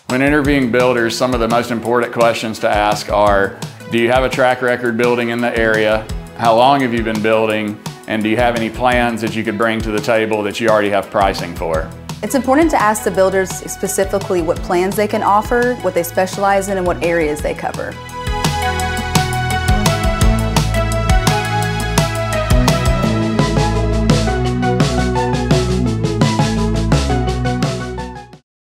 When interviewing builders, some of the most important questions to ask are, do you have a track record building in the area? How long have you been building? And do you have any plans that you could bring to the table that you already have pricing for? It's important to ask the builders specifically what plans they can offer, what they specialize in, and what areas they cover.